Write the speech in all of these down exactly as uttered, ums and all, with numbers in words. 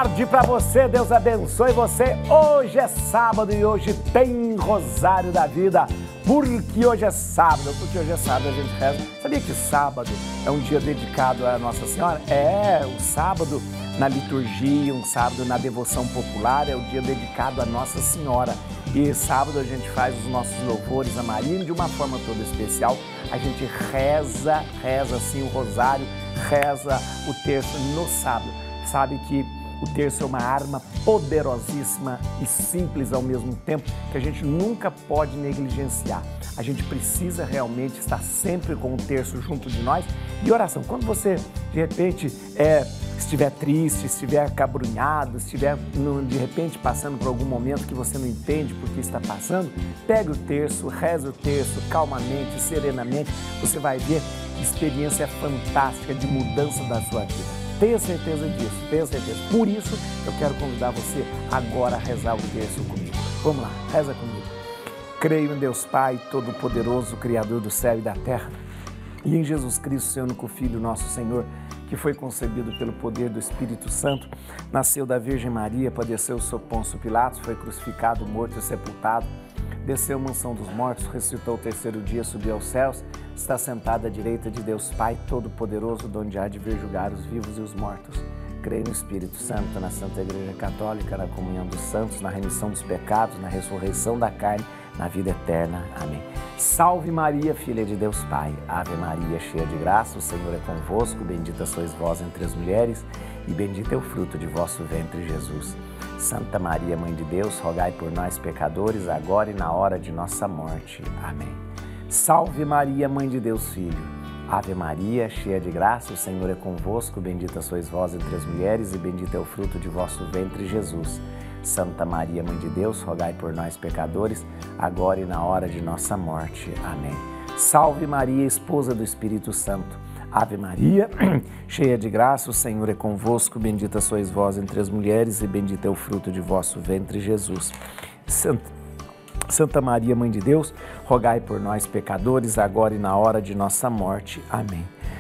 tarde para você, Deus abençoe você. Hoje é sábado e hoje tem Rosário da Vida. Porque hoje é sábado, porque hoje é sábado a gente reza. Sabia que sábado é um dia dedicado à Nossa Senhora? É, o sábado na liturgia, um sábado na devoção popular, é o dia dedicado à Nossa Senhora. E sábado a gente faz os nossos louvores a Maria e de uma forma toda especial. A gente reza, reza assim o rosário, reza o terço no sábado. Sabe que o terço é uma arma poderosíssima e simples ao mesmo tempo, que a gente nunca pode negligenciar. A gente precisa realmente estar sempre com o terço junto de nós. E oração, quando você, de repente, é, estiver triste, estiver acabrunhado, estiver, de repente, passando por algum momento que você não entende por que está passando, pegue o terço, reze o terço calmamente, serenamente. Você vai ver experiência fantástica de mudança da sua vida. Tenha certeza disso, tenha certeza. Por isso, eu quero convidar você agora a rezar o terço comigo. Vamos lá, reza comigo. Creio em Deus Pai, Todo-Poderoso, Criador do céu e da terra, e em Jesus Cristo, seu único Filho, nosso Senhor, que foi concebido pelo poder do Espírito Santo, nasceu da Virgem Maria, padeceu sob Pôncio Pilatos, foi crucificado, morto e sepultado, desceu à mansão dos mortos, ressuscitou o terceiro dia, subiu aos céus, está sentado à direita de Deus Pai Todo-Poderoso, donde há de vir julgar os vivos e os mortos. Creio no Espírito Santo, na Santa Igreja Católica, na comunhão dos santos, na remissão dos pecados, na ressurreição da carne, na vida eterna. Amém. Salve Maria, filha de Deus Pai. Ave Maria, cheia de graça, o Senhor é convosco. Bendita sois vós entre as mulheres e bendito é o fruto de vosso ventre, Jesus. Santa Maria, Mãe de Deus, rogai por nós, pecadores, agora e na hora de nossa morte. Amém. Salve Maria, Mãe de Deus Filho. Ave Maria, cheia de graça, o Senhor é convosco. Bendita sois vós entre as mulheres e bendito é o fruto de vosso ventre, Jesus. Santa Maria, Mãe de Deus, rogai por nós, pecadores, agora e na hora de nossa morte. Amém. Salve Maria, esposa do Espírito Santo. Ave Maria, cheia de graça, o Senhor é convosco. Bendita sois vós entre as mulheres e bendito é o fruto de vosso ventre, Jesus. Santa Santa Maria, Mãe de Deus, rogai por nós, pecadores, agora e na hora de nossa morte. Amém.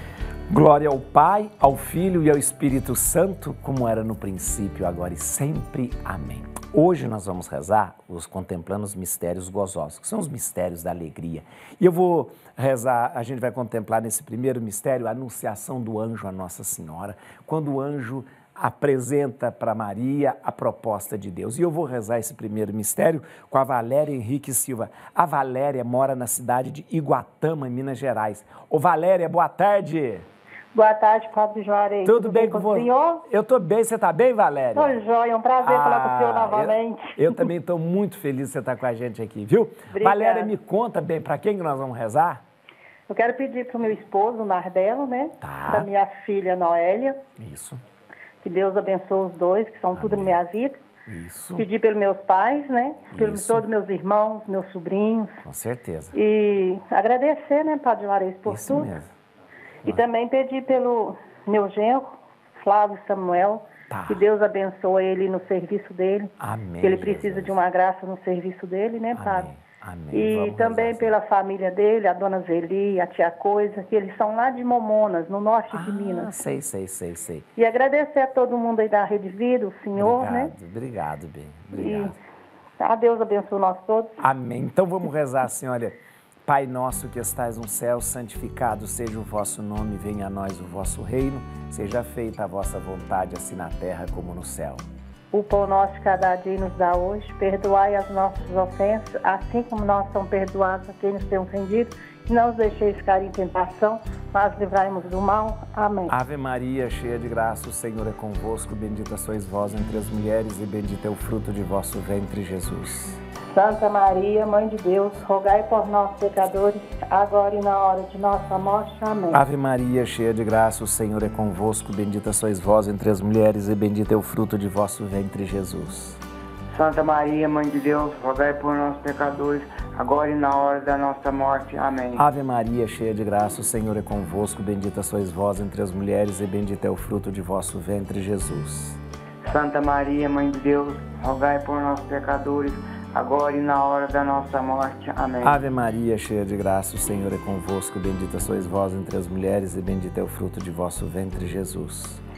Glória ao Pai, ao Filho e ao Espírito Santo, como era no princípio, agora e sempre. Amém. Hoje nós vamos rezar, os contemplando os mistérios gozosos, que são os mistérios da alegria. E eu vou rezar, a gente vai contemplar nesse primeiro mistério a anunciação do anjo à Nossa Senhora, quando o anjo apresenta para Maria a proposta de Deus. E eu vou rezar esse primeiro mistério com a Valéria Henrique Silva. A Valéria mora na cidade de Iguatama, em Minas Gerais. Ô Valéria, boa tarde. Boa tarde, Padre Juarez. Tudo, Tudo bem, bem com, com você? Senhor? Eu estou bem, você está bem, Valéria? Estou jóia, é um prazer ah, falar com o senhor novamente. Eu, eu também estou muito feliz de você estar com a gente aqui, viu? Obrigada. Valéria, me conta bem, para quem que nós vamos rezar? Eu quero pedir para o meu esposo, Nardelo, né? Tá. Para minha filha, Noélia. Isso. Que Deus abençoe os dois, que são Amém. Tudo na minha vida. Isso. Pedir pelos meus pais, né? Pelos Isso. todos meus irmãos, meus sobrinhos. Com certeza. E agradecer, né, Padre Juarez, por Isso tudo. mesmo. E ah. também pedir pelo meu genro, Flávio Samuel, tá. que Deus abençoe ele no serviço dele. Amém. Que ele precisa Jesus. de uma graça no serviço dele, né, Padre? Amém. Amém. E Vamos também rezar, pela família dele, a dona Zeli, a tia Coisa, que eles são lá de Momonas, no norte ah, de Minas. sei, sei, sei, sei. E agradecer a todo mundo aí da Rede Vida, o senhor, obrigado, né? Obrigado, bem. Obrigado. E a Deus abençoe nós todos. Amém. Então vamos rezar, Senhora. Pai nosso que estais no céu, santificado seja o vosso nome, venha a nós o vosso reino, seja feita a vossa vontade, assim na terra como no céu. O pão nosso de cada dia nos dá hoje, perdoai as nossas ofensas, assim como nós somos perdoados a quem nos tem ofendido, e não os deixeis ficar em tentação, mas livrai-nos do mal. Amém. Ave Maria, cheia de graça, o Senhor é convosco, bendita sois vós entre as mulheres, e bendito é o fruto de vosso ventre, Jesus. Santa Maria, Mãe de Deus, rogai por nós, pecadores, agora e na hora de nossa morte. Amém. Ave Maria, cheia de graça, o Senhor é convosco, bendita sois vós entre as mulheres, e bendito é o fruto de vosso ventre, Jesus. Santa Maria, Mãe de Deus, rogai por nós, pecadores, agora e na hora da nossa morte. Amém. Ave Maria, cheia de graça, o Senhor é convosco, bendita sois vós entre as mulheres, e bendito é o fruto de vosso ventre, Jesus. Santa Maria, Mãe de Deus, rogai por nós, pecadores, agora e na hora da nossa morte. Amém. Ave Maria, cheia de graça, o Senhor é convosco, bendita sois vós entre as mulheres e bendito é o fruto de vosso ventre, Jesus.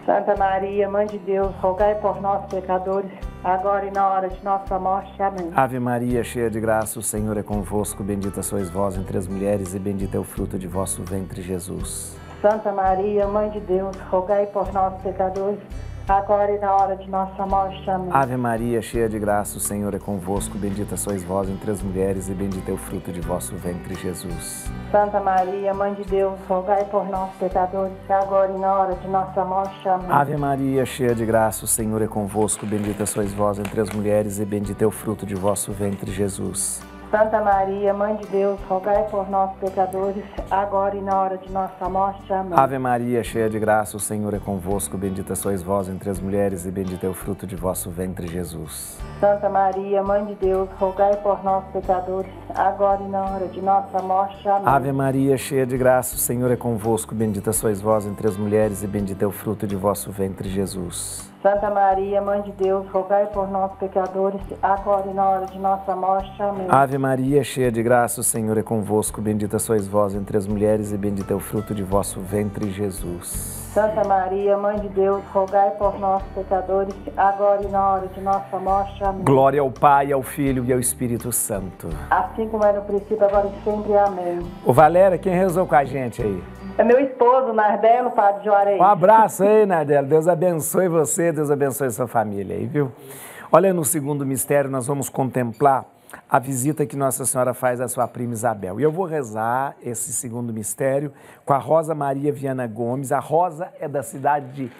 Santa Maria, Mãe de Deus, rogai por nós, pecadores, agora e na hora de nossa morte. Amém. Ave Maria, cheia de graça, o Senhor é convosco. Bendita sois vós entre as mulheres e bendito é o fruto de vosso ventre, Jesus. Santa Maria, Mãe de Deus, rogai por nós, pecadores, agora e na hora de nossa morte. Amém. Ave Maria, cheia de graça, o Senhor é convosco. Bendita sois vós entre as mulheres e bendito é o fruto de vosso ventre, Jesus. Santa Maria, Mãe de Deus, rogai por nós, pecadores, agora e na hora de nossa morte. Amém. Ave Maria, cheia de graça, o Senhor é convosco. Bendita sois vós entre as mulheres e bendito é o fruto de vosso ventre, Jesus. Santa Maria, Mãe de Deus, rogai por nós, pecadores, agora e na hora de nossa morte. Amém. Ave Maria, cheia de graça, o Senhor é convosco. Bendita sois vós entre as mulheres e bendito é o fruto de vosso ventre, Jesus. Santa Maria, Mãe de Deus, rogai por nós, pecadores, agora e na hora de nossa morte. Amém. Ave Maria, cheia de graça, o Senhor é convosco. Bendita sois vós entre as mulheres e bendito é o fruto de vosso ventre, Jesus. Santa Maria, Mãe de Deus, rogai por nós, pecadores, agora e na hora de nossa morte. Amém. Ave Maria, cheia de graça, o Senhor é convosco. Bendita sois vós entre as mulheres e bendito é o fruto de vosso ventre, Jesus. Santa Maria, Mãe de Deus, rogai por nós, pecadores, agora e na hora de nossa morte. Amém. Glória ao Pai, ao Filho e ao Espírito Santo. Assim como era no princípio, agora e sempre. Amém. Ô Valéria, quem rezou com a gente aí? É meu esposo, Nardelo, Padre Juarez. Um abraço aí, Nardelo. Deus abençoe você, Deus abençoe sua família aí, viu? Olha, no segundo mistério nós vamos contemplar a visita que Nossa Senhora faz à sua prima Isabel. E eu vou rezar esse segundo mistério com a Rosa Maria Viana Gomes. A Rosa é da cidade de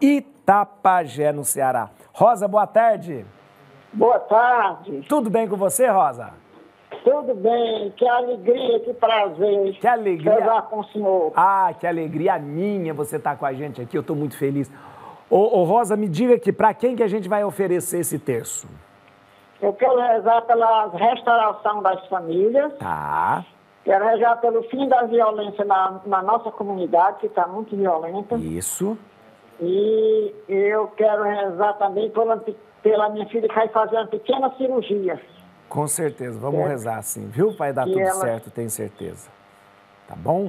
Itapajé, no Ceará. Rosa, boa tarde. Boa tarde. Tudo bem com você, Rosa? Tudo bem, que alegria, que prazer. Que alegria. Rezar com o senhor. Ah, que alegria minha você estar com a gente aqui, eu estou muito feliz. Ô, ô Rosa, me diga aqui, para quem que a gente vai oferecer esse terço? Eu quero rezar pela restauração das famílias. Tá. Quero rezar pelo fim da violência na, na nossa comunidade, que está muito violenta. Isso. E eu quero rezar também pela, pela minha filha que vai fazer uma pequena cirurgia. Com certeza, vamos é. rezar sim, viu? Vai dar e tudo ela... certo, tenho certeza. Tá bom?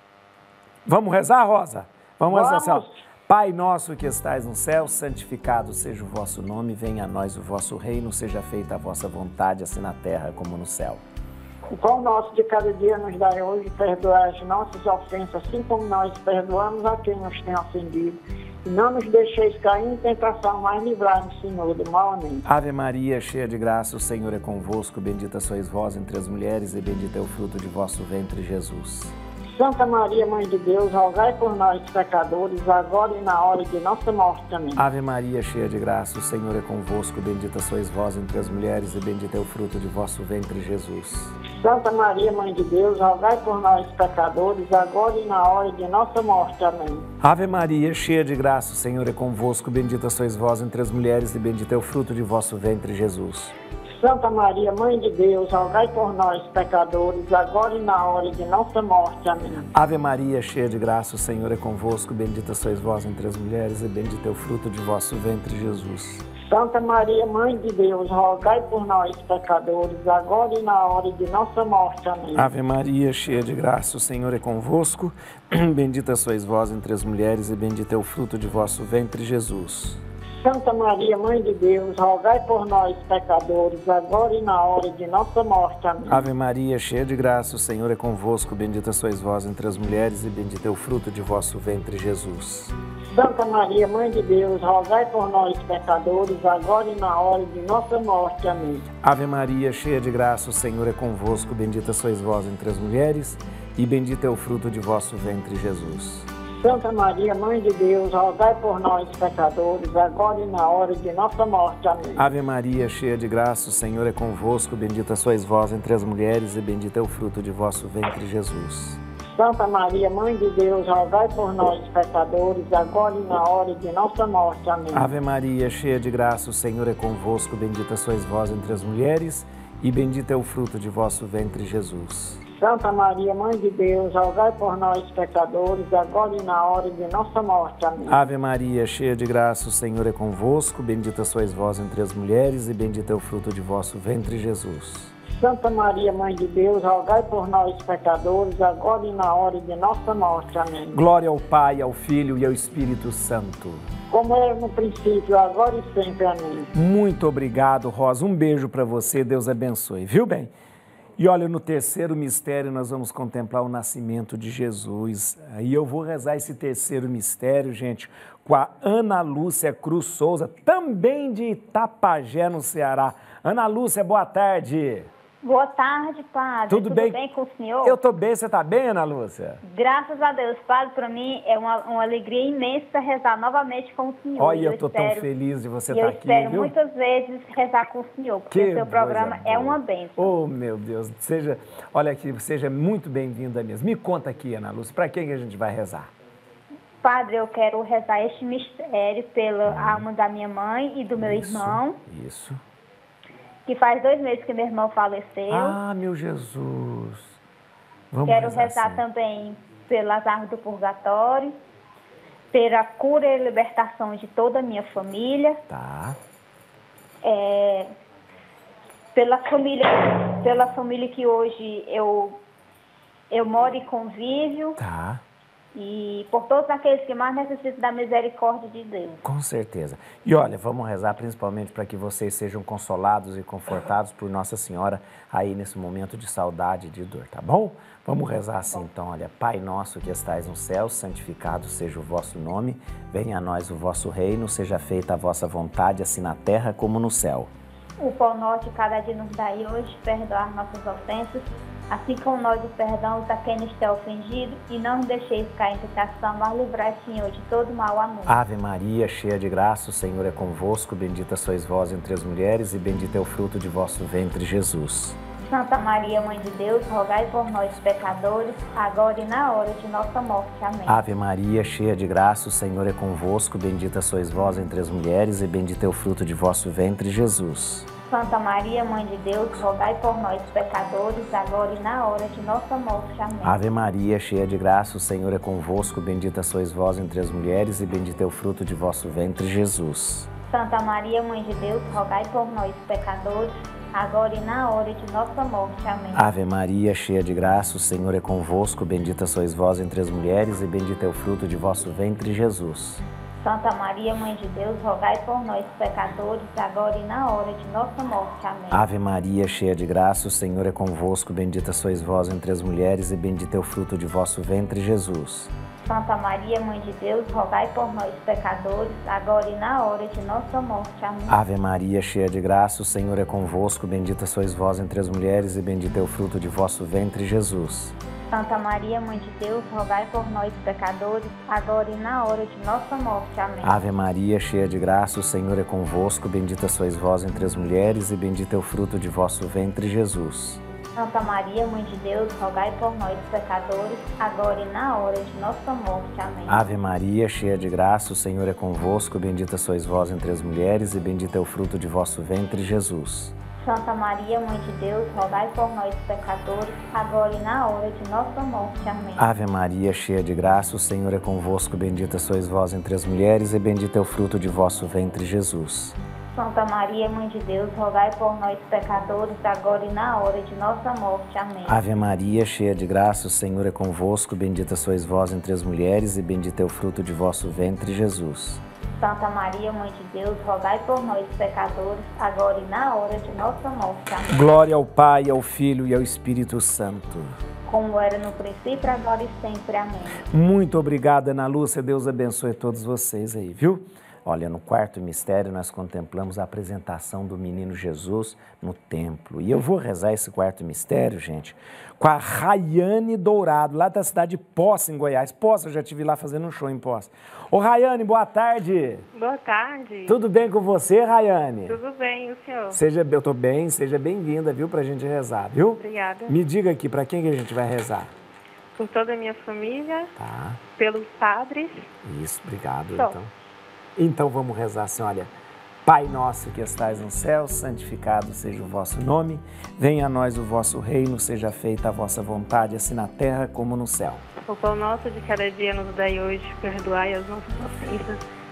Vamos rezar, Rosa? Vamos, vamos. rezar assim, ó. Pai nosso que estais no céu, santificado seja o vosso nome, venha a nós o vosso reino, seja feita a vossa vontade, assim na terra como no céu. O pão nosso de cada dia nos dai hoje, perdoai as nossas ofensas, assim como nós perdoamos a quem nos tem ofendido. E não nos deixeis cair em tentação, mas livrai-nos, Senhor, do mal. Amém. Ave Maria, cheia de graça, o Senhor é convosco, bendita sois vós entre as mulheres e bendito é o fruto de vosso ventre, Jesus. Santa Maria, Mãe de Deus, rogai por nós, pecadores, agora e na hora de nossa morte. Amém. Ave Maria, cheia de graça, o Senhor é convosco, bendita sois vós entre as mulheres e bendito é o fruto de vosso ventre, Jesus. Santa Maria, Mãe de Deus, rogai por nós, pecadores, agora e na hora de nossa morte. Amém. Ave Maria, cheia de graça, o Senhor é convosco, bendita sois vós entre as mulheres e bendito é o fruto de vosso ventre, Jesus. Santa Maria, Mãe de Deus, rogai por nós, pecadores, agora e na hora de nossa morte. Amém. Ave Maria, cheia de graça, o Senhor é convosco, bendita sois vós entre as mulheres e bendito é o fruto de vosso ventre, Jesus. Santa Maria, Mãe de Deus, rogai por nós, pecadores, agora e na hora de nossa morte. Amém. Ave Maria, cheia de graça, o Senhor é convosco, bendita sois vós entre as mulheres e bendito é o fruto de vosso ventre, Jesus. Santa Maria, Mãe de Deus, rogai por nós, pecadores, agora e na hora de nossa morte. Amém. Ave Maria, cheia de graça, o Senhor é convosco, bendita sois vós entre as mulheres e bendito é o fruto de vosso ventre, Jesus. Santa Maria, Mãe de Deus, rogai por nós, pecadores, agora e na hora de nossa morte. Amém. Ave Maria, cheia de graça, o Senhor é convosco, bendita sois vós entre as mulheres e bendito é o fruto de vosso ventre, Jesus. Santa Maria, Mãe de Deus, rogai por nós, pecadores, agora e na hora de nossa morte. Amém. Ave Maria, cheia de graça, o Senhor é convosco, bendita sois vós entre as mulheres e bendito é o fruto de vosso ventre, Jesus. Santa Maria, Mãe de Deus, rogai por nós, pecadores, agora e na hora de nossa morte. Amém. Ave Maria, cheia de graça, o Senhor é convosco, bendita sois vós entre as mulheres e bendito é o fruto de vosso ventre, Jesus. Santa Maria, Mãe de Deus, rogai por nós, pecadores, agora e na hora de nossa morte. Amém. Ave Maria, cheia de graça, o Senhor é convosco, bendita sois vós entre as mulheres e bendito é o fruto de vosso ventre, Jesus. Santa Maria, Mãe de Deus, rogai por nós, pecadores, agora e na hora de nossa morte. Amém. Glória ao Pai, ao Filho e ao Espírito Santo. Como era no princípio, agora e sempre. Amém. Muito obrigado, Rosa. Um beijo para você. Deus abençoe. Viu bem? E olha, no terceiro mistério nós vamos contemplar o nascimento de Jesus. E eu vou rezar esse terceiro mistério, gente, com a Ana Lúcia Cruz Souza, também de Itapajé, no Ceará. Ana Lúcia, boa tarde. Boa tarde, padre. Tudo, Tudo bem? bem com o senhor? Eu tô bem, você tá bem, Ana Lúcia? Graças a Deus, padre, para mim é uma, uma alegria imensa rezar novamente com o senhor. Olha, eu, eu tô espero, tão feliz de você estar tá aqui, viu? Eu espero muitas vezes rezar com o senhor, porque Que o seu programa coisa é boa. uma bênção. Oh, meu Deus, seja, olha aqui, seja muito bem-vinda mesmo. Me conta aqui, Ana Lúcia, para quem que a gente vai rezar? Padre, eu quero rezar este mistério pela hum. alma da minha mãe e do meu isso, irmão. Isso. Que faz dois meses que meu irmão faleceu. Ah, meu Jesus. Vamos Quero rezar, rezar sim. também pelas almas do purgatório, pela cura e libertação de toda a minha família. Tá. É, pela família, pela família que hoje eu, eu moro e convívio. Tá. E por todos aqueles que mais necessitam da misericórdia de Deus. Com certeza. E olha, vamos rezar principalmente para que vocês sejam consolados e confortados por Nossa Senhora aí nesse momento de saudade e de dor, tá bom? Vamos rezar assim então, olha, Pai nosso que estais no céu, santificado seja o vosso nome, venha a nós o vosso reino, seja feita a vossa vontade, assim na terra como no céu. O pão nosso cada dia nos dai hoje, perdoar nossas ofensas, assim como nós o perdamos a quem nos tem ofendido, e não nos deixeis cair em tentação, mas livrai, Senhor, de todo mal. Amém. Ave Maria, cheia de graça, o Senhor é convosco, bendita sois vós entre as mulheres, e bendito é o fruto de vosso ventre, Jesus. Santa Maria, Mãe de Deus, rogai por nós, pecadores, agora e na hora de nossa morte. Amém. Ave Maria, cheia de graça, o Senhor é convosco, bendita sois vós entre as mulheres, e bendito é o fruto de vosso ventre, Jesus. Santa Maria, Mãe de Deus, rogai por nós, pecadores, agora e na hora de nossa morte. Amém. Ave Maria, cheia de graça, o Senhor é convosco, bendita sois vós entre as mulheres, e bendito é o fruto de vosso ventre, Jesus. Santa Maria, Mãe de Deus, rogai por nós, pecadores, agora e na hora de nossa morte. Amém. Ave Maria, cheia de graça, o Senhor é convosco, bendita sois vós entre as mulheres, e bendito é o fruto de vosso ventre, Jesus. Santa Maria, Mãe de Deus, rogai por nós, pecadores, agora e na hora de nossa morte. Amém. Ave Maria, cheia de graça, o Senhor é convosco, bendita sois vós entre as mulheres, e bendito é o fruto de vosso ventre, Jesus. Santa Maria, Mãe de Deus, rogai por nós, pecadores, agora e na hora de nossa morte. Amém. Ave Maria, cheia de graça, o Senhor é convosco, bendita sois vós entre as mulheres, e bendito é o fruto de vosso ventre, Jesus. Santa Maria, Mãe de Deus, rogai por nós, pecadores, agora e na hora de nossa morte. Amém. Ave Maria, cheia de graça, o Senhor é convosco, bendita sois vós entre as mulheres, e bendito é o fruto de vosso ventre, Jesus. Santa Maria, Mãe de Deus, rogai por nós, pecadores, agora e na hora de nossa morte. Amém. Ave Maria, cheia de graça, o Senhor é convosco, bendita sois vós entre as mulheres, e bendito é o fruto de vosso ventre, Jesus. Santa Maria, Mãe de Deus, rogai por nós, pecadores, agora e na hora de nossa morte. Amém. Ave Maria, cheia de graça, o Senhor é convosco, bendita sois vós entre as mulheres, e bendito é o fruto de vosso ventre, Jesus. Santa Maria, Mãe de Deus, rogai por nós, pecadores, agora e na hora de nossa morte. Amém. Ave Maria, cheia de graça, o Senhor é convosco, bendita sois vós entre as mulheres, e bendito é o fruto de vosso ventre, Jesus. Santa Maria, Mãe de Deus, rogai por nós, pecadores, agora e na hora de nossa morte. Amém. Glória ao Pai, ao Filho e ao Espírito Santo. Como era no princípio, agora e sempre. Amém. Muito obrigado, Ana Lúcia. Deus abençoe todos vocês aí, viu? Olha, no quarto mistério nós contemplamos a apresentação do menino Jesus no templo. E eu vou rezar esse quarto mistério, gente, com a Rayane Dourado, lá da cidade de Poça, em Goiás. Poça, eu já estive lá fazendo um show em Poça. Ô, Rayane, boa tarde. Boa tarde. Tudo bem com você, Rayane? Tudo bem, e o senhor? Seja, eu tô bem, seja bem-vinda, viu, pra gente rezar, viu? Obrigada. Me diga aqui, pra quem que a gente vai rezar? Por toda a minha família, Tá. pelos padres. Isso, obrigado, Só. então. Então vamos rezar assim, olha. Pai nosso que estais no céu, santificado seja o vosso nome. Venha a nós o vosso reino, seja feita a vossa vontade, assim na terra como no céu. O pão nosso de cada dia nos dai hoje, perdoai as nossas ofensas,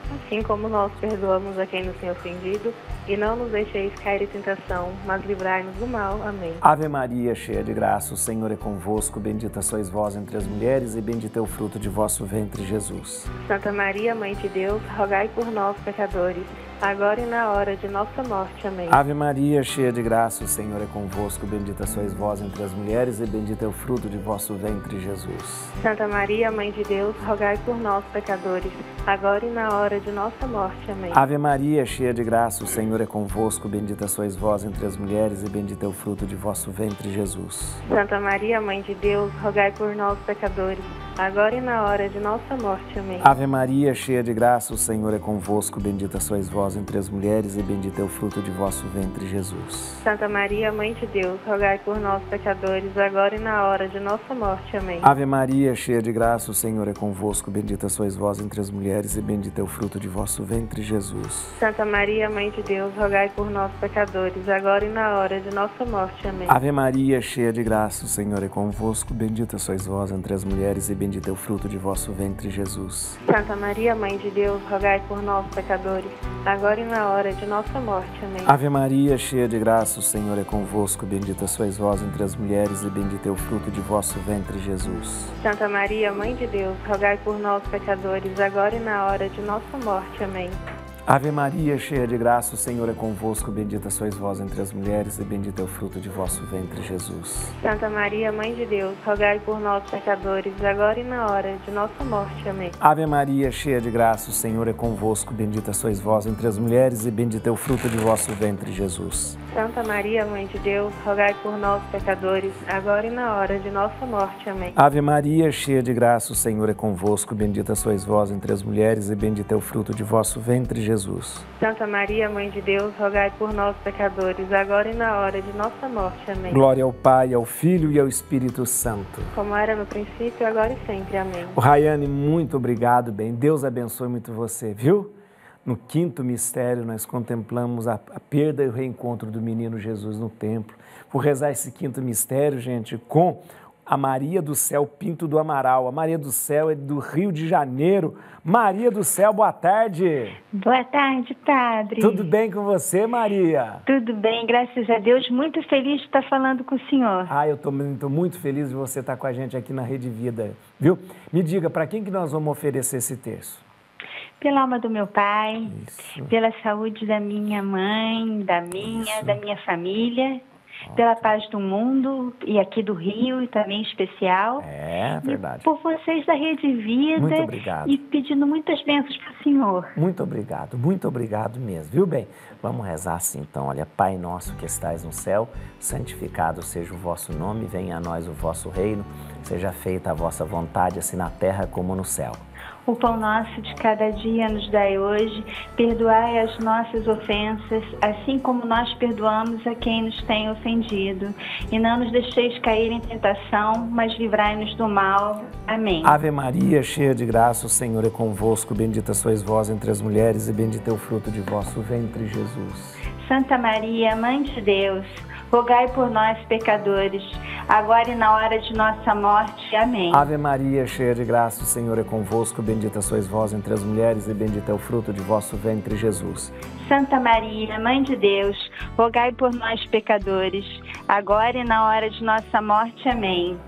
assim como nós perdoamos a quem nos tem ofendido, e não nos deixeis cair em tentação, mas livrai-nos do mal. Amém. Ave Maria, cheia de graça, o Senhor é convosco, bendita sois vós entre as mulheres, e bendito é o fruto de vosso ventre, Jesus. Santa Maria, Mãe de Deus, rogai por nós, pecadores, agora e na hora de nossa morte. Amém. Ave Maria, cheia de graça, o Senhor é convosco, bendita sois vós entre as mulheres, e bendito é o fruto de vosso ventre, Jesus. Santa Maria, Mãe de Deus, rogai por nós, pecadores, agora e na hora de nossa morte. Amém. Ave Maria, cheia de graça, o Senhor é convosco, bendita sois vós entre as mulheres, e bendito é o fruto de vosso ventre, Jesus. Santa Maria, Mãe de Deus, rogai por nós, pecadores, agora e na hora de nossa morte. Amém. Ave Maria, cheia de graça, o Senhor é convosco, bendita sois vós entre as mulheres, e bendito é o fruto de vosso ventre, Jesus. Santa Maria, Mãe de Deus, rogai por nós, pecadores, agora e na hora de nossa morte. Amém. Ave Maria, cheia de graça, o Senhor é convosco, bendita sois vós entre as mulheres, e bendito é o fruto de vosso ventre, Jesus. Santa Maria, Mãe de Deus, rogai por nós, pecadores, agora e na hora de nossa morte. Amém. Ave Maria, cheia de graça, o Senhor é convosco, bendita sois vós entre as mulheres, e bendito é o fruto de vosso ventre, Jesus. Santa Maria, Mãe de Deus, rogai por nós, pecadores, agora e na hora de nossa morte. Amém. Ave Maria, cheia de graça, o Senhor é convosco, bendita sois vós entre as mulheres, e bendito é o fruto de vosso ventre, Jesus. Santa Maria, Mãe de Deus, rogai por nós, pecadores, agora e na hora de nossa morte. Amém. Ave Maria, cheia de graça, o Senhor é convosco, bendita sois vós entre as mulheres, e bendito é o fruto de vosso ventre, Jesus. Santa Maria, Mãe de Deus, rogai por nós, pecadores, agora e na hora de nossa morte. Amém. Ave Maria, cheia de graça, o Senhor é convosco, bendita sois vós entre as mulheres, e bendito é o fruto de vosso ventre, Jesus. Santa Maria, Mãe de Deus, rogai por nós, pecadores, agora e na hora de nossa morte. Amém. Ave Maria, cheia de graça, o Senhor é convosco, bendita sois vós entre as mulheres, e bendito é o fruto de vosso ventre, Jesus. Santa Maria, Mãe de Deus, rogai por nós, pecadores, agora e na hora de nossa morte. Amém. Glória ao Pai, ao Filho e ao Espírito Santo. Como era no princípio, agora e sempre. Amém. O Rayane, muito obrigado, bem. Deus abençoe muito você, viu? No quinto mistério, nós contemplamos a, a perda e o reencontro do menino Jesus no templo. Vou rezar esse quinto mistério, gente, com a Maria do Céu Pinto do Amaral. A Maria do Céu é do Rio de Janeiro. Maria do Céu, boa tarde. Boa tarde, padre. Tudo bem com você, Maria? Tudo bem, graças a Deus. Muito feliz de estar falando com o senhor. Ah, eu estou muito feliz de você estar com a gente aqui na Rede Vida, viu? Me diga, para quem que nós vamos oferecer esse terço? Pela alma do meu pai, Isso. Pela saúde da minha mãe, da minha, Isso. da minha família, pela paz do mundo e aqui do Rio e também especial. É, verdade. E por vocês da Rede Vida. Muito obrigado. E pedindo muitas bênçãos para o senhor. Muito obrigado, muito obrigado mesmo, viu bem? Vamos rezar assim então, olha, Pai nosso que estais no céu, santificado seja o vosso nome, venha a nós o vosso reino, seja feita a vossa vontade, assim na terra como no céu. O pão nosso de cada dia nos dai hoje, perdoai as nossas ofensas, assim como nós perdoamos a quem nos tem ofendido. E não nos deixeis cair em tentação, mas livrai-nos do mal. Amém. Ave Maria, cheia de graça, o Senhor é convosco, bendita sois vós entre as mulheres, e bendito é o fruto de vosso ventre, Jesus. Santa Maria, Mãe de Deus, rogai por nós, pecadores, agora e na hora de nossa morte. Amém. Ave Maria, cheia de graça, o Senhor é convosco, bendita sois vós entre as mulheres, e bendito é o fruto de vosso ventre, Jesus. Santa Maria, Mãe de Deus, rogai por nós, pecadores, agora e na hora de nossa morte. Amém.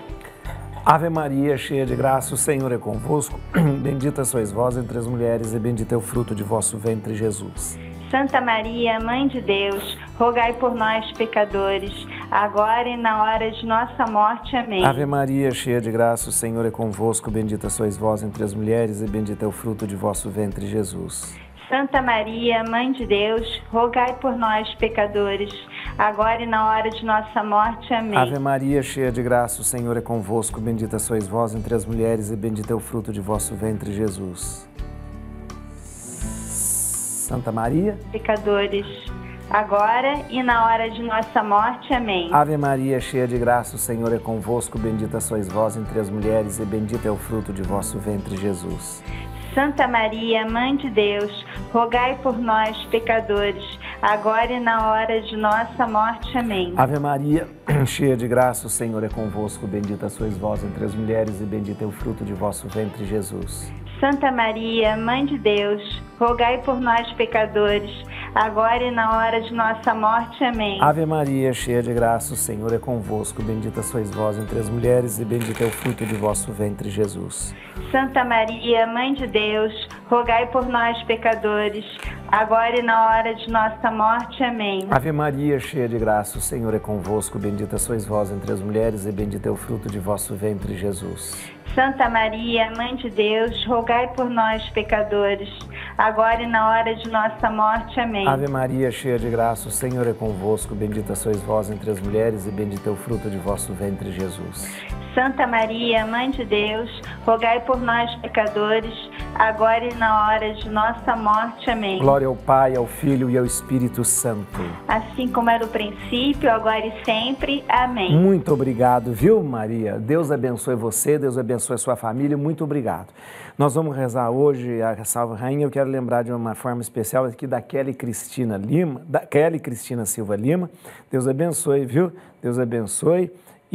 Ave Maria, cheia de graça, o Senhor é convosco, bendita sois vós entre as mulheres, e bendito é o fruto de vosso ventre, Jesus. Santa Maria, Mãe de Deus, rogai por nós, pecadores, agora e na hora de nossa morte. Amém. Ave Maria, cheia de graça, o Senhor é convosco, bendita sois vós entre as mulheres, e bendito é o fruto de vosso ventre, Jesus. Santa Maria, Mãe de Deus, rogai por nós, pecadores, agora e na hora de nossa morte. Amém. Ave Maria, cheia de graça, o Senhor é convosco, bendita sois vós entre as mulheres, e bendito é o fruto de vosso ventre, Jesus. Santa Maria, pecadores, agora e na hora de nossa morte. Amém. Ave Maria, cheia de graça, o Senhor é convosco, bendita sois vós entre as mulheres, e bendito é o fruto de vosso ventre, Jesus. Santa Maria, Mãe de Deus, rogai por nós, pecadores, agora e na hora de nossa morte. Amém. Ave Maria, cheia de graça, o Senhor é convosco, bendita sois vós entre as mulheres, e bendito é o fruto de vosso ventre, Jesus. Santa Maria, Mãe de Deus, rogai por nós, pecadores, agora e na hora de nossa morte. Amém. Ave Maria, cheia de graça, o Senhor é convosco. Bendita sois vós entre as mulheres e bendito é o fruto de vosso ventre, Jesus. Santa Maria, Mãe de Deus, rogai por nós, pecadores, agora e na hora de nossa morte. Amém. Ave Maria, cheia de graça, o Senhor é convosco. Bendita sois vós entre as mulheres e bendito é o fruto de vosso ventre, Jesus. Santa Maria, Mãe de Deus, rogai por nós, pecadores, agora e na hora de nossa morte. Amém. Ave Maria, cheia de graça, o Senhor é convosco. Bendita sois vós entre as mulheres e bendito é o fruto de vosso ventre, Jesus. Santa Maria, Mãe de Deus, rogai por nós, pecadores, agora e na hora de nossa morte. Amém. Glória ao Pai, ao Filho e ao Espírito Santo. Assim como era o princípio, agora e sempre. Amém. Muito obrigado, viu, Maria? Deus abençoe você, Deus abençoe a sua família. Muito obrigado. Nós vamos rezar hoje a Salve Rainha. Eu quero lembrar de uma forma especial aqui da Kelly Cristina Lima, da Kelly Cristina Silva Lima. Deus abençoe, viu? Deus abençoe.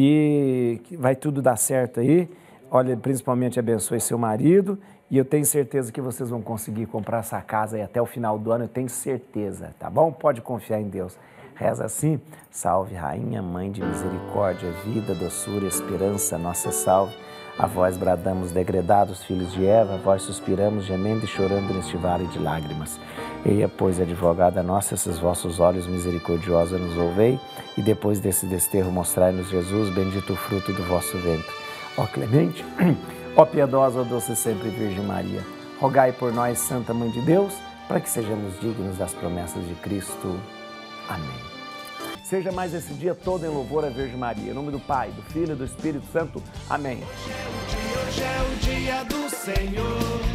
E vai tudo dar certo aí. Olha, principalmente abençoe seu marido. E eu tenho certeza que vocês vão conseguir comprar essa casa aí até o final do ano. Eu tenho certeza, tá bom? Pode confiar em Deus. Reza assim: salve, Rainha, Mãe de misericórdia, vida, doçura, esperança, nossa salve. A vós bradamos, degredados filhos de Eva, a vós suspiramos, gemendo e chorando neste vale de lágrimas. Eia, pois, advogada nossa, esses vossos olhos misericordiosos nos ouvei, e depois desse desterro mostrai-nos Jesus, bendito o fruto do vosso ventre. Ó clemente, ó piedosa, ó doce sempre Virgem Maria, rogai por nós, Santa Mãe de Deus, para que sejamos dignos das promessas de Cristo. Amém. Seja mais esse dia todo em louvor à Virgem Maria. Em nome do Pai, do Filho e do Espírito Santo. Amém. Hoje é o dia, hoje é o dia do Senhor.